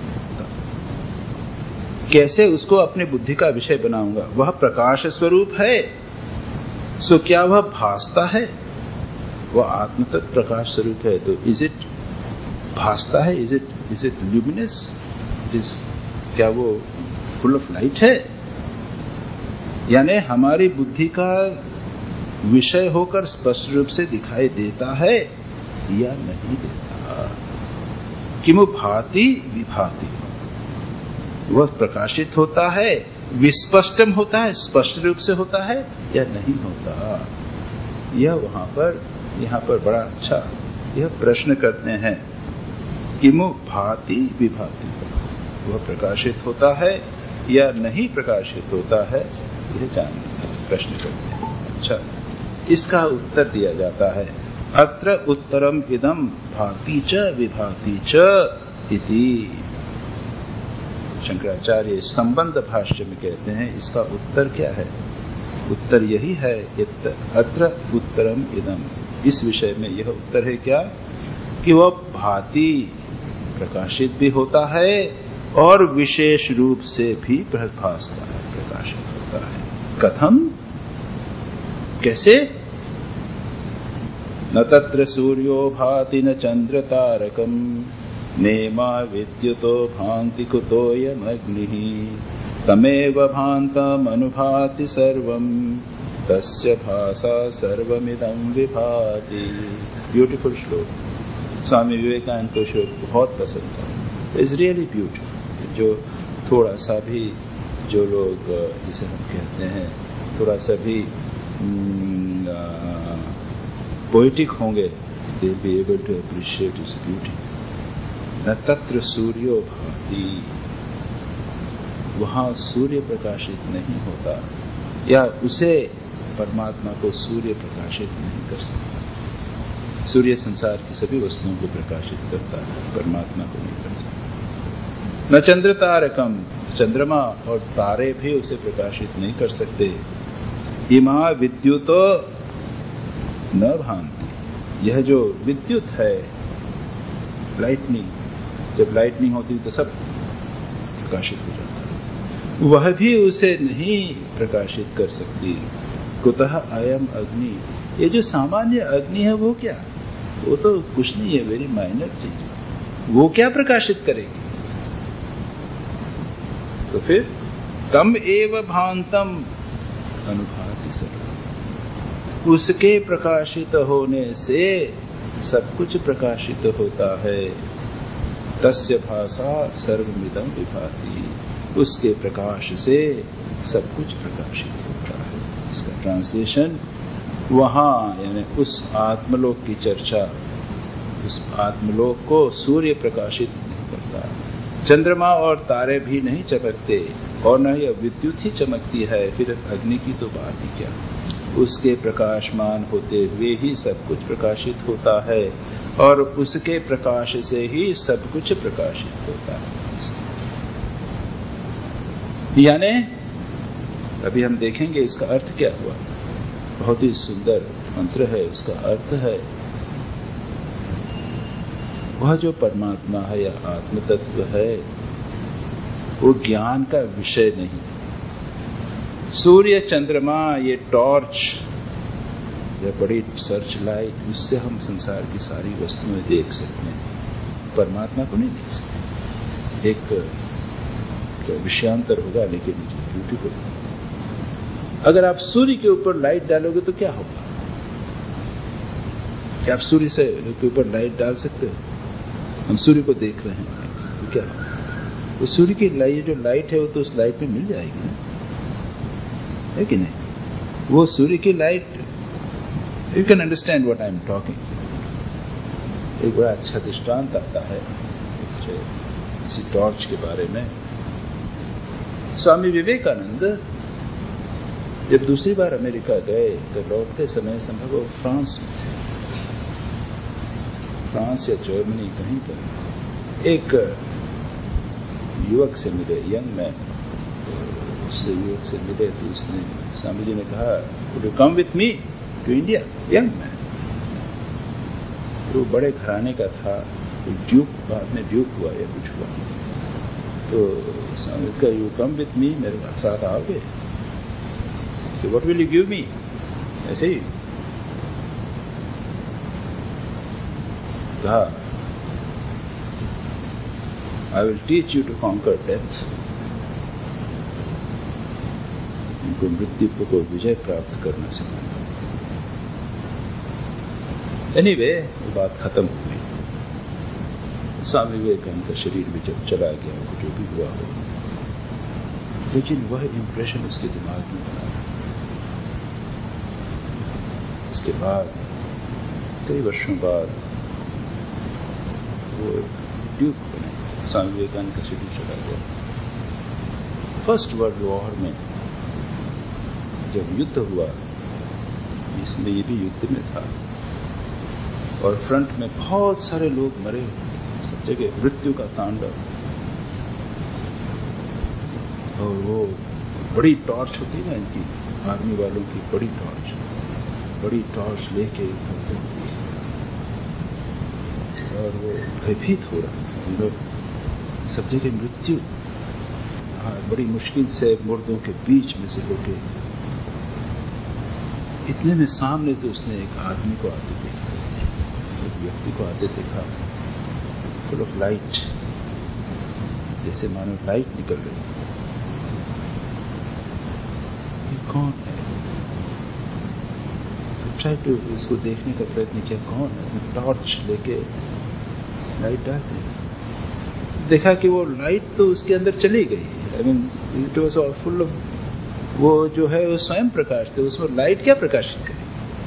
कैसे उसको अपनी बुद्धि का विषय बनाऊंगा। वह प्रकाश स्वरूप है, सो क्या वह भासता है, वह आत्मतत् प्रकाश स्वरूप है, तो इज इट भासता है, इज इट ल्यूमिनस, क्या वो फुल ऑफ लाइट है, यानी हमारी बुद्धि का विषय होकर स्पष्ट रूप से दिखाई देता है या नहीं देता। किमु भाति विभाति, वह प्रकाशित होता है, विस्पष्टम होता है, स्पष्ट रूप से होता है या नहीं होता। यह यहाँ पर बड़ा अच्छा यह प्रश्न करते हैं, किमु भाति विभाति, वह प्रकाशित होता है या नहीं प्रकाशित होता है, यह जानने का प्रश्न करते हैं। अच्छा, इसका उत्तर दिया जाता है, अत्र उत्तरम इदम भाति च विभाति च इति। शंकराचार्य संबंध भाष्य में कहते हैं इसका उत्तर क्या है, उत्तर यही है, अत्र उत्तरम इदम, इस विषय में यह उत्तर है क्या, कि वह भाति प्रकाशित भी होता है और विशेष रूप से भी भासता है, प्रकाशित होता है। कथम, कैसे, न तत्र सूर्यो भाति न चंद्र तारकम नेमा विद्युतो भान्ति कुतोऽयमग्निः तमेव भान्तमनुभाति सर्वं तस्य भासा सर्वमिदं विभाति। ब्यूटीफुल श्लोक, स्वामी विवेकानंद को श्लोक बहुत पसंद था। It's really beautiful. जो थोड़ा सा भी, जो लोग जिसे हम कहते हैं थोड़ा सा भी पोएटिक होंगे, they will be able to appreciate its beauty. न तत्र सूर्यो भाति, वहां सूर्य प्रकाशित नहीं होता, या उसे परमात्मा को सूर्य प्रकाशित नहीं कर सकता। सूर्य संसार की सभी वस्तुओं को प्रकाशित करता है, परमात्मा को नहीं कर सकता। न चंद्र तारकम, चंद्रमा और तारे भी उसे प्रकाशित नहीं कर सकते। इमा विद्युतो न भान्ति, यह जो विद्युत है, लाइटनिंग, जब लाइटनिंग होती है तो सब प्रकाशित हो जाता है, वह भी उसे नहीं प्रकाशित कर सकती। कुतः अयम अग्नि, ये जो सामान्य अग्नि है वो क्या, वो तो कुछ नहीं है, वेरी माइनर चीज, वो क्या प्रकाशित करेगी। तो फिर तम एव भान्तम अनुभाति सर्वम्, उसके प्रकाशित होने से सब कुछ प्रकाशित होता है। तस्य भासा सर्वमिदं विभाति, उसके प्रकाश से सब कुछ प्रकाशित होता है। इसका ट्रांसलेशन, वहां यानी उस आत्मलोक की चर्चा, उस आत्मलोक को सूर्य प्रकाशित नहीं करता, चंद्रमा और तारे भी नहीं चमकते, और न यह विद्युत ही चमकती है, फिर इस अग्नि की तो बात ही क्या। उसके प्रकाशमान होते हुए ही सब कुछ प्रकाशित होता है, और उसके प्रकाश से ही सब कुछ प्रकाशित होता है। यानी अभी हम देखेंगे इसका अर्थ क्या हुआ। बहुत ही सुंदर मंत्र है। उसका अर्थ है, वह जो परमात्मा है या आत्म तत्व है, वो ज्ञान का विषय नहीं। सूर्य, चंद्रमा, ये टॉर्च या बड़ी सर्च लाइट, उससे हम संसार की सारी वस्तुएं देख सकते हैं, परमात्मा को नहीं देख सकते। एक विषयांतर होगा, लेकिन ब्यूटीफुल। अगर आप सूर्य के ऊपर लाइट डालोगे तो क्या होगा? क्या आप सूर्य से के ऊपर लाइट डाल सकते हो? हम सूर्य को देख रहे हैं, तो क्या होगा? वो सूर्य की लाइट, जो लाइट है, वो तो उस लाइट में मिल जाएगी ना, है कि नहीं? वो सूर्य की light, you can understand what I am talking. एक बड़ा अच्छा दृष्टांत आता है इसी टॉर्च के बारे में। स्वामी विवेकानंद जब दूसरी बार अमेरिका गए तो लौटते समय संभव वो फ्रांस में थे, फ्रांस या जर्मनी कहीं पर। एक युवक से मिले, यंग मैन, उससे युवक से मिले तो उसने, स्वामी जी ने कहा, "Would you come with me to India?" Young man, वो बड़े घराने का था, तो ड्यूक, बाद में ड्यूक हुआ या कुछ हुआ। तो स्वामी का, "You come with me", मेरे साथ आओगे? तो "What will you give me?" ऐसे ही कहा, "I will teach you to conquer death." उनको मृत्यु को विजय प्राप्त करना सिखाना। एनीवे, वो बात खत्म हो गई। स्वामी विवेकानंद का शरीर भी जब चला गया, वो जो भी हुआ हो, लेकिन वह इंप्रेशन उसके दिमाग में बना रहा। उसके बाद कई वर्षों बाद वो ड्यूक बने। स्वामी विवेकानंद का शरीर चला गया। फर्स्ट वर्ल्ड वॉर में जब युद्ध हुआ, इसमें ये भी युद्ध में था, और फ्रंट में बहुत सारे लोग मरे, सब जगह मृत्यु का तांडव। और वो बड़ी टॉर्च होती है ना इनकी, आर्मी वालों की बड़ी टॉर्च लेके, और वो भयभीत हो रहा था। लोग सब जगह मृत्यु, बड़ी मुश्किल से मुर्दों के बीच में से होके, इतने में सामने से उसने एक आदमी को आते देखा, एक व्यक्ति को आते देखा। फुल ऑफ लाइट, जैसे मानो लाइट निकल रही। ये कौन है? ट्राई टू इसको देखने का प्रयत्न किया, कौन है? टॉर्च लेके लाइट डालते हैं, देखा कि वो लाइट तो उसके अंदर चली गई। I mean it was full of, वो जो है वो स्वयं प्रकाश थे, उसमें लाइट क्या प्रकाशित करे।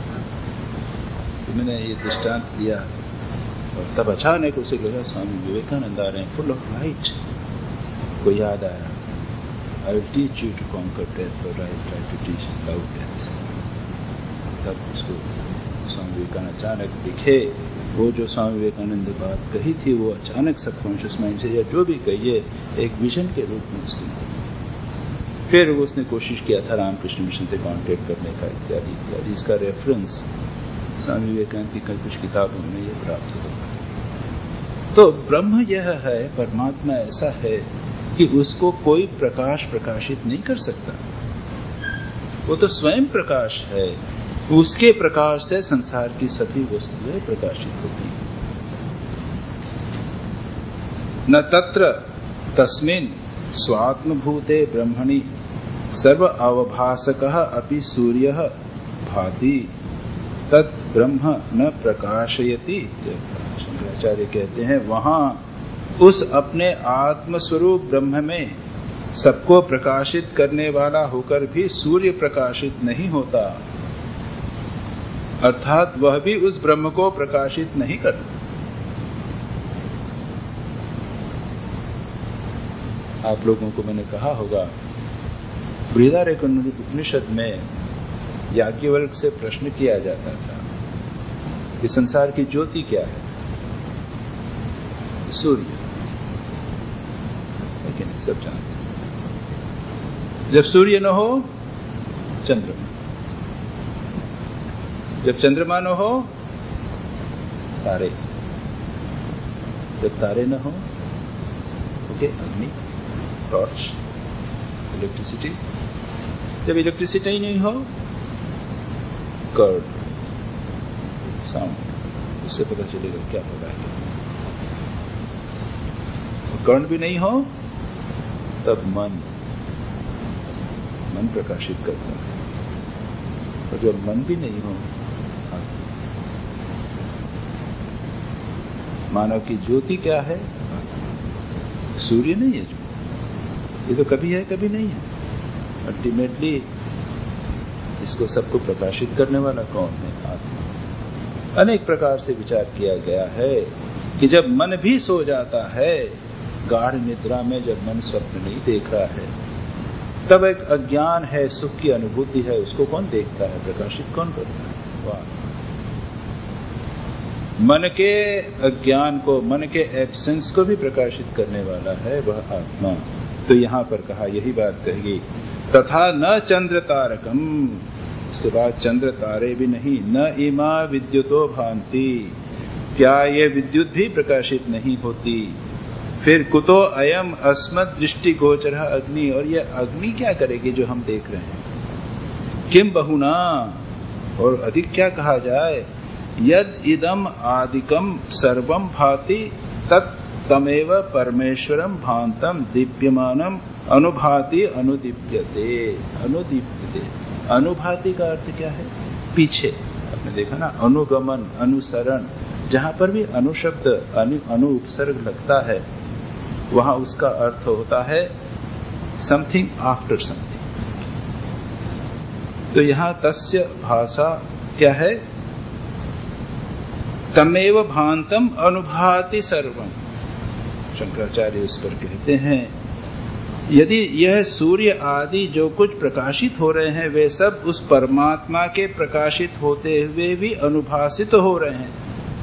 तो मैंने ये दृष्टांत दिया और तब अचानक उसे लगा स्वामी विवेकानंद आ रहे हैं, फुल ऑफ लाइट। को याद आया, I will teach you to conquer death और I try to teach love death. तब उसको स्वामी विवेकानंद अचानक दिखे, वो जो स्वामी विवेकानंद ने बात कही थी वो अचानक सबकॉन्शियस माइंड से या जो भी कहिए एक विजन के रूप में उसने। फिर उसने कोशिश किया था रामकृष्ण मिशन से कांटेक्ट करने का इत्यादि इत्यादि। इसका रेफरेंस स्वामी विवेकानंद की कई कुछ किताबों में ये प्राप्त होगा। तो ब्रह्म यह है, परमात्मा ऐसा है कि उसको कोई प्रकाश प्रकाशित नहीं कर सकता। वो तो स्वयं प्रकाश है, उसके प्रकाश से संसार की सभी वस्तुएं प्रकाशित होती हैं। न तत्र तस्मिन् स्वात्मभूते ब्रह्मणि सर्व अवभासकः अपि सूर्यः भाति तत् ब्रह्म न प्रकाशयति। शंकराचार्य कहते हैं वहां उस अपने आत्मस्वरूप ब्रह्म में सबको प्रकाशित करने वाला होकर भी सूर्य प्रकाशित नहीं होता, अर्थात वह भी उस ब्रह्म को प्रकाशित नहीं करता। आप लोगों को मैंने कहा होगा, बृहदारण्यक उपनिषद में याज्ञवल्क्य से प्रश्न किया जाता था कि संसार की ज्योति क्या है? सूर्य। लेकिन सब जानते हैं, जब सूर्य न हो चंद्रमा, जब चंद्रमा न हो तारे, जब तारे न हो ओके अग्नि, टॉर्च, इलेक्ट्रिसिटी, जब इलेक्ट्रिसिटी ही नहीं हो कर्ड, साउंड, उससे पता चलेगा क्या हो रहा है। कर्ण भी नहीं हो तब मन प्रकाशित करता है, और जब मन भी नहीं हो, मानव की ज्योति क्या है? सूर्य नहीं है जो, ये तो कभी है कभी नहीं है। अल्टीमेटली इसको सबको प्रकाशित करने वाला कौन है? आत्मा। अनेक प्रकार से विचार किया गया है कि जब मन भी सो जाता है, गाढ़ निद्रा में जब मन स्वप्न नहीं देख रहा है, तब एक अज्ञान है, सुख की अनुभूति है, उसको कौन देखता है? प्रकाशित कौन करता है? वाह। मन के अज्ञान को, मन के एब्सेंस को भी प्रकाशित करने वाला है वह आत्मा। तो यहां पर कहा, यही बात कही, तथा न चंद्र तारकम, उसके बाद चंद्र तारे भी नहीं, न इमा विद्युतो भांति, क्या ये विद्युत भी प्रकाशित नहीं होती? फिर कुतो अयम अस्मत् दृष्टि गोचर अग्नि, और ये अग्नि क्या करेगी जो हम देख रहे हैं? किम बहुना, और अधिक क्या कहा जाए? यद इदम आदिकम सर्वम भाति तत् तमेव परमेश्वरम भांतम दीप्यमानम अनुभाति अनुदीप्यते। अनुदीप्यते, अनुभाति का अर्थ क्या है? पीछे। आपने देखा ना, अनुगमन, अनुसरण, जहां पर भी अनुशब्द, अनु उपसर्ग लगता है, वहां उसका अर्थ होता है समथिंग आफ्टर समथिंग। तो यहां तस्य भाषा क्या है? तमेव भांतम अनुभाति सर्वम। शंकराचार्य इस पर कहते हैं, यदि यह सूर्य आदि जो कुछ प्रकाशित हो रहे हैं, वे सब उस परमात्मा के प्रकाशित होते हुए भी अनुभासित हो रहे हैं।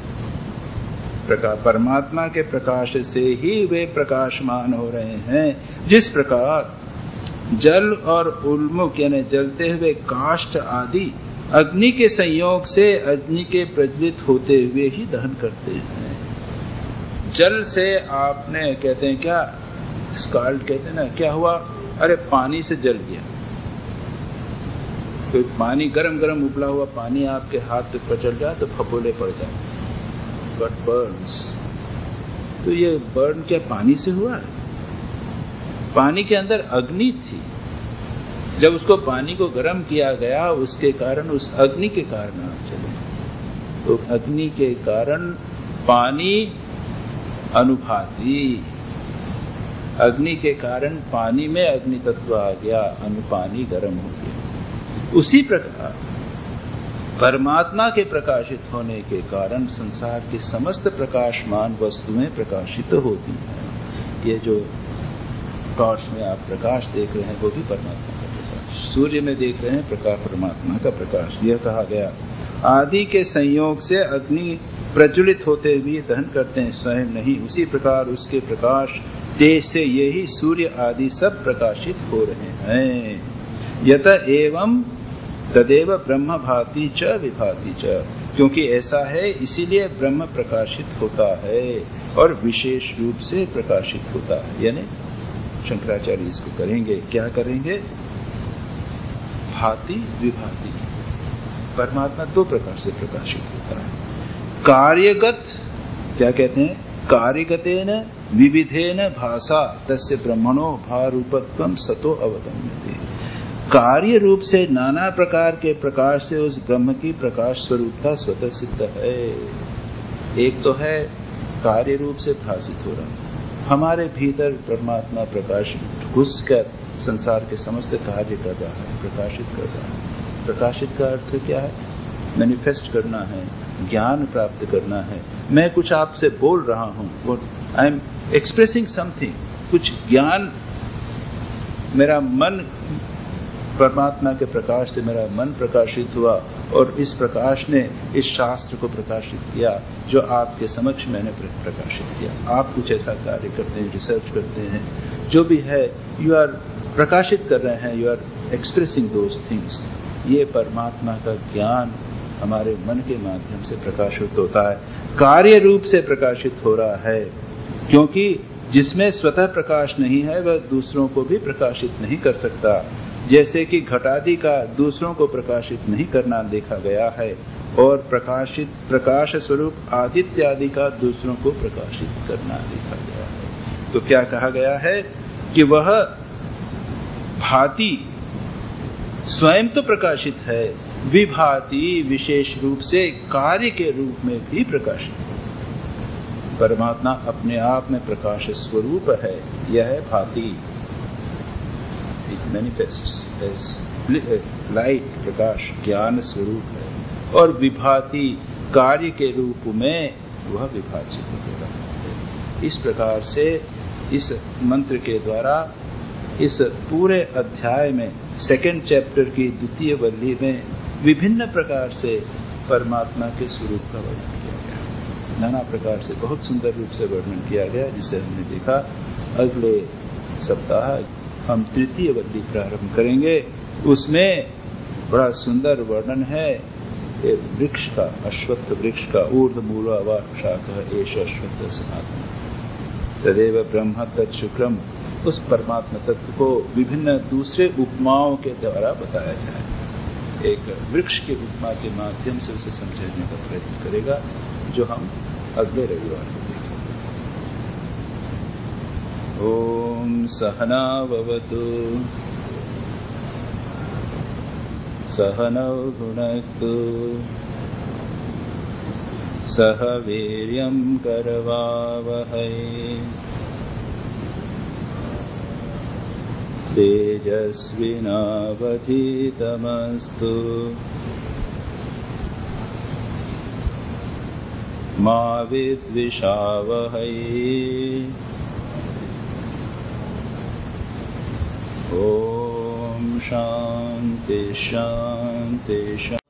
परमात्मा के प्रकाश से ही वे प्रकाशमान हो रहे हैं। जिस प्रकार जल और उल्मुख यानी जलते हुए काष्ठ आदि अग्नि के संयोग से अग्नि के प्रज्वलित होते हुए ही दहन करते हैं। जल से आपने कहते हैं क्या, स्काल्ड कहते हैं ना, क्या हुआ? अरे पानी से जल गया। तो पानी गरम गरम उबला हुआ पानी आपके हाथ पे चल जाए तो फफोले पड़ जाए, बट बर्न्स। तो ये बर्न क्या पानी से हुआ? पानी के अंदर अग्नि थी, जब उसको पानी को गर्म किया गया उसके कारण, उस अग्नि के कारण आप चले, तो अग्नि के कारण पानी अनुभाति, अग्नि के कारण पानी में अग्नि तत्व आ गया, अनुपानी गर्म हो गया। उसी प्रकार परमात्मा के प्रकाशित होने के कारण संसार की समस्त प्रकाशमान वस्तुएं प्रकाशित होती हैं। ये जो टॉर्च में आप प्रकाश देख रहे हैं वो भी परमात्मा का प्रकाश, सूर्य में देख रहे हैं प्रकाश परमात्मा का प्रकाश। यह कहा गया आदि के संयोग से अग्नि प्रज्वलित होते हुए दहन करते हैं, स्वयं नहीं। उसी प्रकार उसके प्रकाश तेज से यही सूर्य आदि सब प्रकाशित हो रहे हैं। यत एवं तदेव ब्रह्म भाति च विभाति च, क्योंकि ऐसा है इसीलिए ब्रह्म प्रकाशित होता है और विशेष रूप से प्रकाशित होता है। यानी शंकराचार्य इसको करेंगे, क्या करेंगे? भाति विभाति। परमात्मा दो प्रकार से प्रकाशित होता है। कार्यगत, क्या कहते हैं? कार्यगतेन विविधेन भाषा तस्य ब्रह्मणो भारूपत्वं सतो अवगम्यते। कार्य रूप से नाना प्रकार के प्रकाश से उस ब्रह्म की प्रकाश स्वरूपता स्वतः सिद्ध है। एक तो है कार्य रूप से भाषित हो रहा, हमारे भीतर परमात्मा प्रकाश घुसकर संसार के समस्त कार्य कर रहा है, प्रकाशित कर रहा है। प्रकाशित का अर्थ क्या है? मैनिफेस्ट करना है, ज्ञान प्राप्त करना है। मैं कुछ आपसे बोल रहा हूं, आई एम एक्सप्रेसिंग समथिंग, कुछ ज्ञान, मेरा मन, परमात्मा के प्रकाश से मेरा मन प्रकाशित हुआ और इस प्रकाश ने इस शास्त्र को प्रकाशित किया जो आपके समक्ष मैंने प्रकाशित किया। आप कुछ ऐसा कार्य करते हैं, रिसर्च करते हैं, जो भी है, यू आर प्रकाशित कर रहे हैं, you are expressing those things. ये परमात्मा का ज्ञान हमारे मन के माध्यम से प्रकाशित होता है, कार्य रूप से प्रकाशित हो रहा है, क्योंकि जिसमें स्वतः प्रकाश नहीं है वह दूसरों को भी प्रकाशित नहीं कर सकता। जैसे कि घटादि का दूसरों को प्रकाशित नहीं करना देखा गया है, और प्रकाश स्वरूप आदित्य आदि का दूसरों को प्रकाशित करना देखा गया है। तो क्या कहा गया है कि वह भाति स्वयं तो प्रकाशित है, विभाति विशेष रूप से कार्य के रूप में भी प्रकाशित। परमात्मा अपने आप में प्रकाश स्वरूप है, यह है भाति। इट मैनिफेस्ट्स एज लाइट, प्रकाश ज्ञान स्वरूप है, और विभाति कार्य के रूप में वह विभाजित हो रहा है। इस प्रकार से इस मंत्र के द्वारा इस पूरे अध्याय में सेकंड चैप्टर की द्वितीय वल्ली में विभिन्न प्रकार से परमात्मा के स्वरूप का वर्णन किया गया। नाना प्रकार से बहुत सुंदर रूप से वर्णन किया गया, जिसे हमने देखा। अगले सप्ताह हम तृतीय वल्ली प्रारंभ करेंगे। उसमें बड़ा सुंदर वर्णन है वृक्ष का, अश्वत्थ वृक्ष का। ऊर्ध्वमूला वा शाखः एष अश्वत्थ सनातन तदेव ब्रह्म तत्शुक्रम। उस परमात्मा तत्व को विभिन्न दूसरे उपमाओं के द्वारा बताया जाए। एक वृक्ष के उपमा के माध्यम से उसे समझाने का प्रयत्न करेगा, जो हम अगले रविवार को देखेंगे। ओम सहना भवतु, सहनौ भुनक्तु, सह वीर्यं करवावहै, तेजस्विनावधीतमस्तु, मा विद्विषावहै। ओम शांति शांति शांति।